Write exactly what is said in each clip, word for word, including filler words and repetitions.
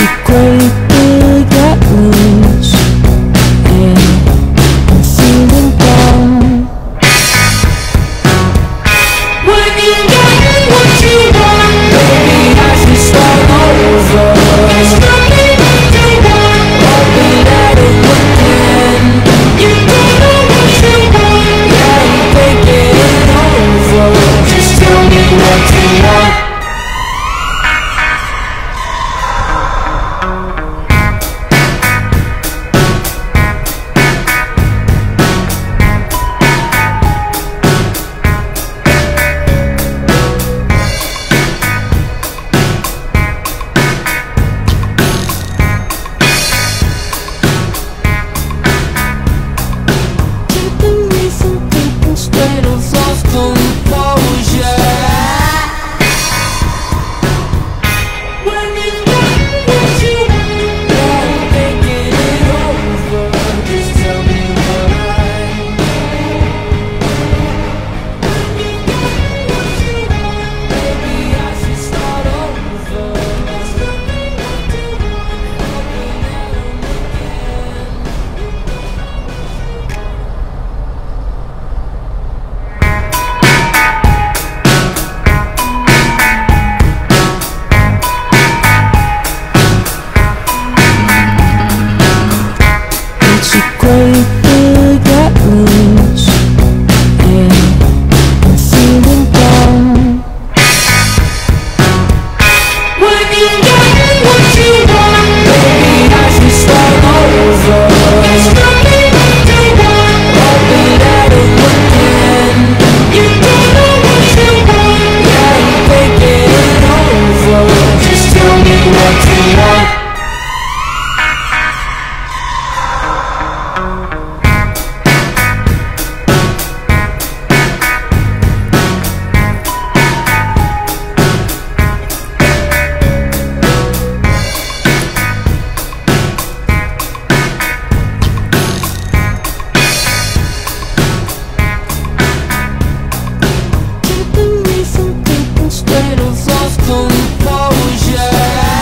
a great big Atlas, and I'm feeling down. When you get what you want, baby, I should start over. There's nothing to want, hoping that it would end. You don't know what you want, yeah, I'm thinking it over. Just tell me what you want. State of lost composure. When you got what you want, yeah, I'm thinking it over. Just tell me what I need. When you got what you want, baby, I should start over. There's nothing left to want, hoping that I'm again. It's a great big Atlas, and I'm feeling down. When you get what you want, baby, I should start over. There's nothing to want, hoping that it would end. You don't know what you want, yeah, I'm thinking it over. Just tell me what you want. Keeping me from thinking straight of lost composure.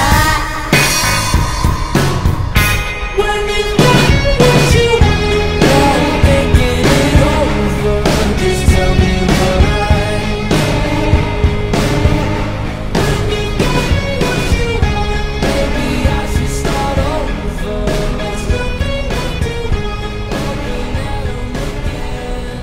When you got what you want, yeah, I'm thinking it over. Just tell me what I need. When you got what you want, baby, I should start over. There's nothing left to want, hoping that I'm again.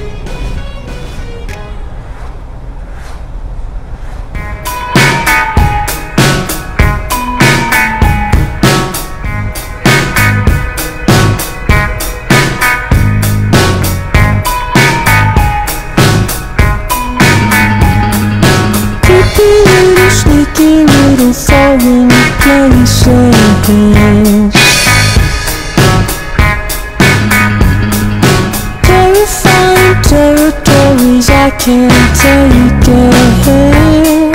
Creepy little, sneaky little foreign places, terrifying territories I can't take it.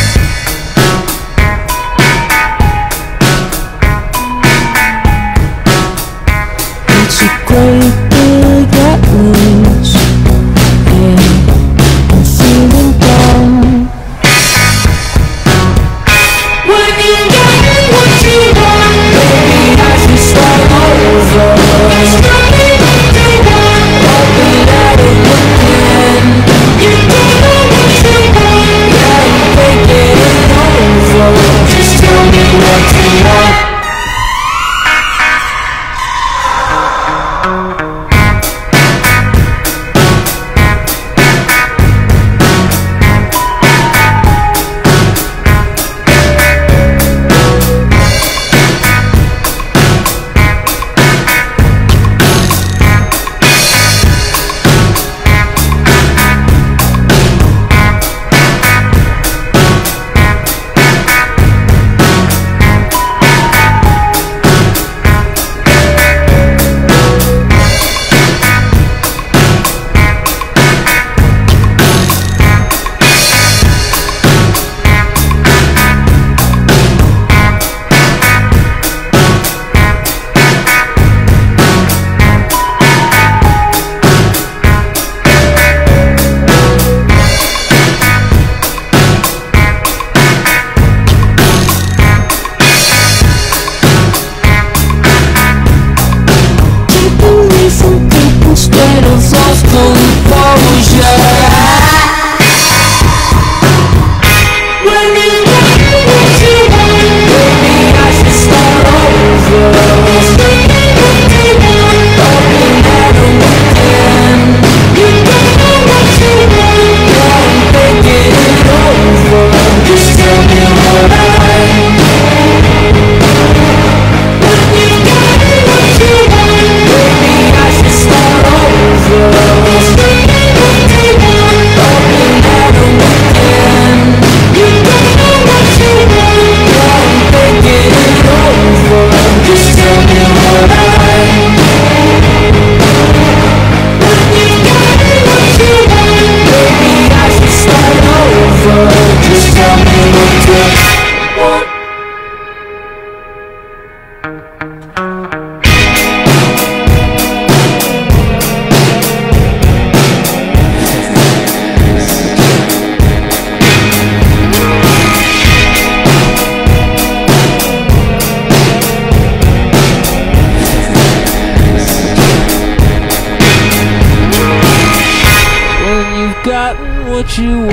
It's a great big Atlas, and I'm feeling down. When you get what you want, baby, I should start over. There's nothing to want, hoping that it would end. You don't know what you want, yeah, I'm thinking it over. Just tell me what you want. you